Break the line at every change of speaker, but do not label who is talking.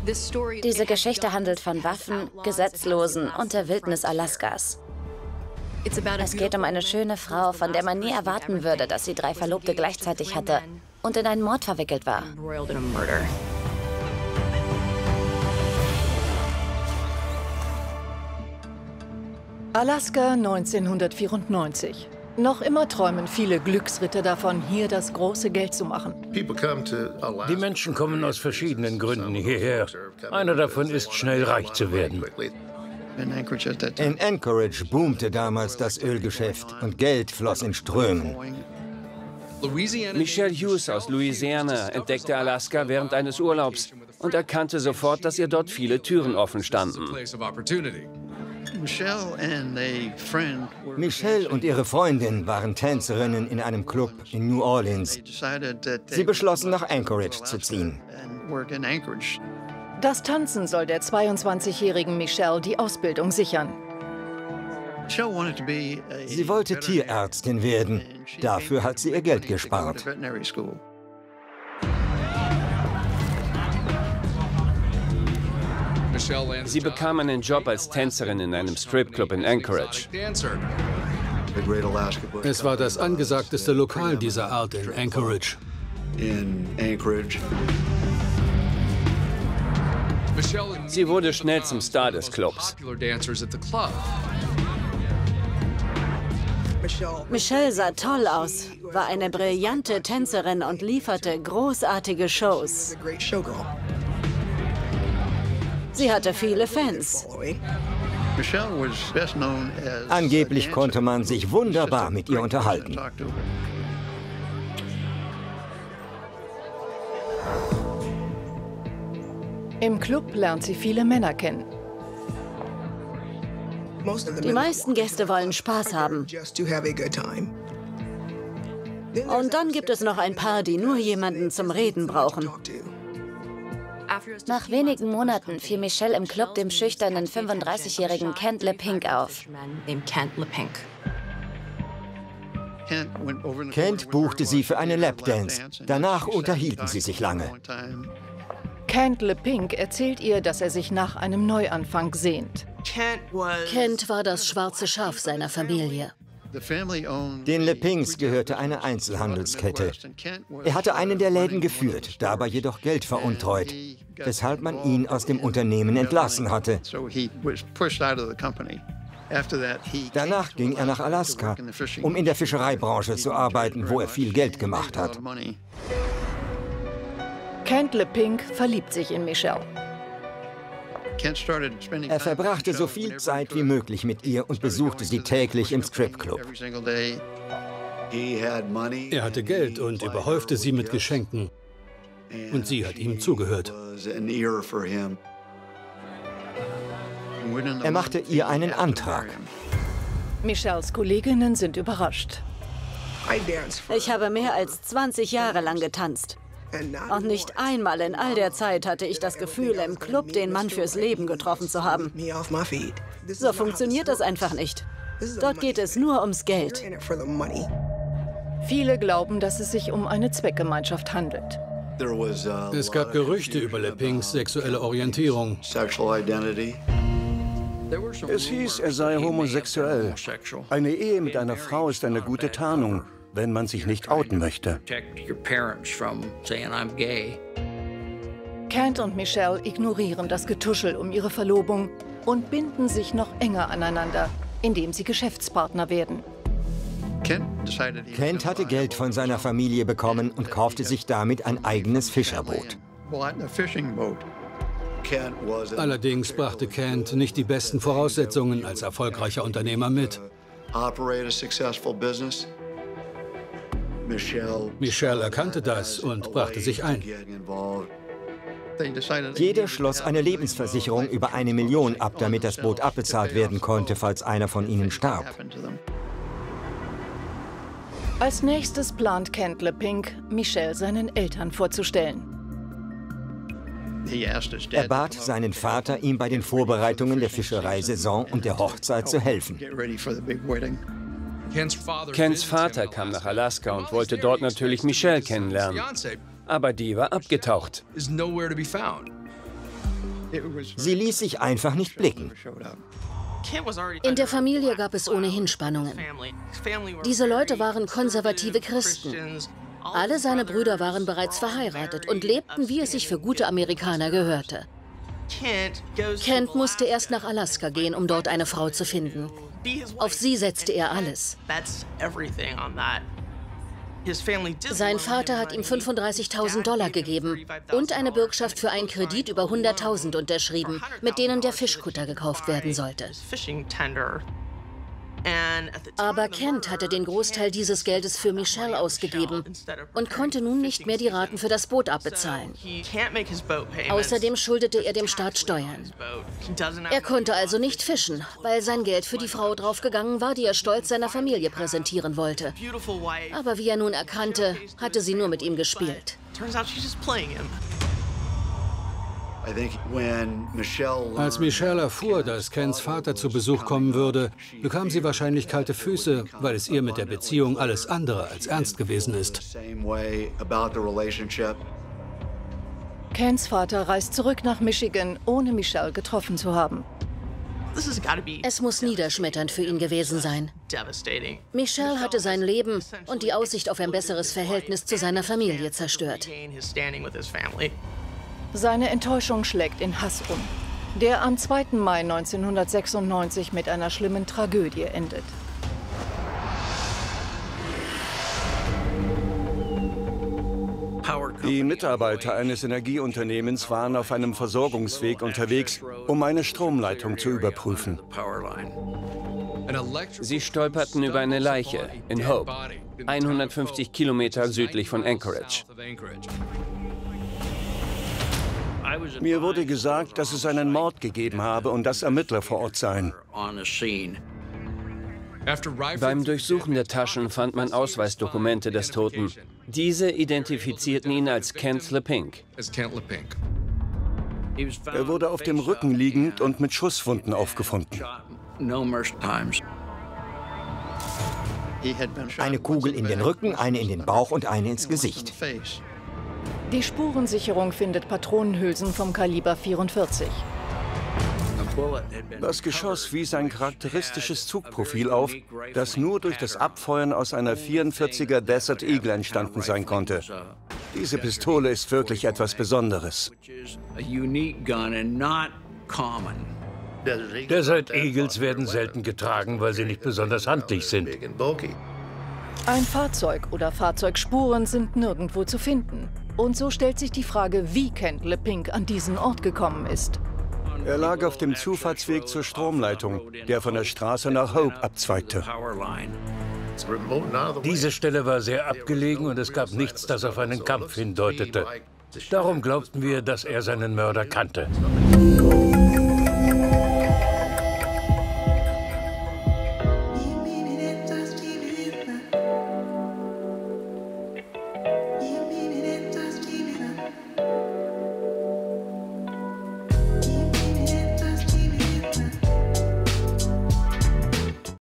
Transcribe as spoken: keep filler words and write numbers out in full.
Diese Geschichte handelt von Waffen, Gesetzlosen und der Wildnis Alaskas. Es geht um eine schöne Frau, von der man nie erwarten würde, dass sie drei Verlobte gleichzeitig hatte und in einen Mord verwickelt war.
Alaska neunzehnhundertvierundneunzig. Noch immer träumen viele Glücksritter davon, hier das große Geld zu machen.
Die Menschen kommen aus verschiedenen Gründen hierher. Einer davon ist, schnell reich zu werden.
In Anchorage boomte damals das Ölgeschäft und Geld floss in Strömen.
Michelle Hughes aus Louisiana entdeckte Alaska während eines Urlaubs und erkannte sofort, dass ihr dort viele Türen offen standen.
Michelle und ihre Freundin waren Tänzerinnen in einem Club in New Orleans. Sie beschlossen, nach Anchorage zu ziehen.
Das Tanzen soll der zweiundzwanzigjährigen Michelle die Ausbildung sichern.
Sie wollte Tierärztin werden. Dafür hat sie ihr Geld gespart.
Sie bekam einen Job als Tänzerin in einem Stripclub in Anchorage.
Es war das angesagteste Lokal dieser Art in Anchorage.
Sie wurde schnell zum Star des Clubs.
Michelle sah toll aus, war eine brillante Tänzerin und lieferte großartige Shows. Sie hatte viele Fans.
Angeblich konnte man sich wunderbar mit ihr unterhalten.
Im Club lernt sie viele Männer kennen.
Die meisten Gäste wollen Spaß haben. Und dann gibt es noch ein paar, die nur jemanden zum Reden brauchen.
Nach wenigen Monaten fiel Michelle im Club dem schüchternen fünfunddreißigjährigen Kent LePink auf.
Kent buchte sie für eine Lapdance. Danach unterhielten sie sich lange.
Kent LePink erzählt ihr, dass er sich nach einem Neuanfang sehnt.
Kent war das schwarze Schaf seiner Familie.
Den LePinks gehörte eine Einzelhandelskette. Er hatte einen der Läden geführt, dabei jedoch Geld veruntreut, weshalb man ihn aus dem Unternehmen entlassen hatte. Danach ging er nach Alaska, um in der Fischereibranche zu arbeiten, wo er viel Geld gemacht hat.
Kent LePink verliebt sich in Michelle.
Er verbrachte so viel Zeit wie möglich mit ihr und besuchte sie täglich im Stripclub.
Er hatte Geld und überhäufte sie mit Geschenken. Und sie hat ihm zugehört.
Er machte ihr einen Antrag.
Michelles Kolleginnen sind überrascht.
Ich habe mehr als zwanzig Jahre lang getanzt. Und nicht einmal in all der Zeit hatte ich das Gefühl, im Club den Mann fürs Leben getroffen zu haben. So funktioniert das einfach nicht. Dort geht es nur ums Geld.
Viele glauben, dass es sich um eine Zweckgemeinschaft handelt.
Es gab Gerüchte über LePinks sexuelle Orientierung.
Es hieß, er sei homosexuell. Eine Ehe mit einer Frau ist eine gute Tarnung, wenn man sich nicht outen möchte.
Kent und Michelle ignorieren das Getuschel um ihre Verlobung und binden sich noch enger aneinander, indem sie Geschäftspartner werden.
Kent hatte Geld von seiner Familie bekommen und kaufte sich damit ein eigenes Fischerboot.
Allerdings brachte Kent nicht die besten Voraussetzungen als erfolgreicher Unternehmer mit. Michelle erkannte das und brachte sich ein.
Jeder schloss eine Lebensversicherung über eine Million ab, damit das Boot abbezahlt werden konnte, falls einer von ihnen starb.
Als nächstes plant Kent LePink, Michelle seinen Eltern vorzustellen.
Er bat seinen Vater, ihm bei den Vorbereitungen der Fischereisaison und der Hochzeit zu helfen.
Kents Vater kam nach Alaska und wollte dort natürlich Michelle kennenlernen. Aber die war abgetaucht.
Sie ließ sich einfach nicht blicken.
In der Familie gab es ohnehin Spannungen. Diese Leute waren konservative Christen. Alle seine Brüder waren bereits verheiratet und lebten, wie es sich für gute Amerikaner gehörte. Kent musste erst nach Alaska gehen, um dort eine Frau zu finden. Auf sie setzte er alles. Sein Vater hat ihm fünfunddreißigtausend Dollar gegeben und eine Bürgschaft für einen Kredit über hunderttausend unterschrieben, mit denen der Fischkutter gekauft werden sollte. Aber Kent hatte den Großteil dieses Geldes für Michelle ausgegeben und konnte nun nicht mehr die Raten für das Boot abbezahlen. Außerdem schuldete er dem Staat Steuern. Er konnte also nicht fischen, weil sein Geld für die Frau draufgegangen war, die er stolz seiner Familie präsentieren wollte. Aber wie er nun erkannte, hatte sie nur mit ihm gespielt.
Als Michelle erfuhr, dass Kents Vater zu Besuch kommen würde, bekam sie wahrscheinlich kalte Füße, weil es ihr mit der Beziehung alles andere als ernst gewesen ist.
Kents Vater reist zurück nach Michigan, ohne Michelle getroffen zu haben.
Es muss niederschmetternd für ihn gewesen sein. Michelle hatte sein Leben und die Aussicht auf ein besseres Verhältnis zu seiner Familie zerstört.
Seine Enttäuschung schlägt in Hass um, der am zweiten Mai neunzehnhundertsechsundneunzig mit einer schlimmen Tragödie endet.
Die Mitarbeiter eines Energieunternehmens waren auf einem Versorgungsweg unterwegs, um eine Stromleitung zu überprüfen.
Sie stolperten über eine Leiche in Hope, hundertfünfzig Kilometer südlich von Anchorage.
Mir wurde gesagt, dass es einen Mord gegeben habe und dass Ermittler vor Ort seien.
Beim Durchsuchen der Taschen fand man Ausweisdokumente des Toten. Diese identifizierten ihn als Kent LePink.
Er wurde auf dem Rücken liegend und mit Schusswunden aufgefunden.
Eine Kugel in den Rücken, eine in den Bauch und eine ins Gesicht.
Die Spurensicherung findet Patronenhülsen vom Kaliber vierundvierzig.
Das Geschoss wies ein charakteristisches Zugprofil auf, das nur durch das Abfeuern aus einer vierundvierziger Desert Eagle entstanden sein konnte. Diese Pistole ist wirklich etwas Besonderes.
Desert Eagles werden selten getragen, weil sie nicht besonders handlich sind.
Ein Fahrzeug oder Fahrzeugspuren sind nirgendwo zu finden. Und so stellt sich die Frage, wie Kent LePink an diesen Ort gekommen ist.
Er lag auf dem Zufahrtsweg zur Stromleitung, der von der Straße nach Hope abzweigte.
Diese Stelle war sehr abgelegen und es gab nichts, das auf einen Kampf hindeutete. Darum glaubten wir, dass er seinen Mörder kannte.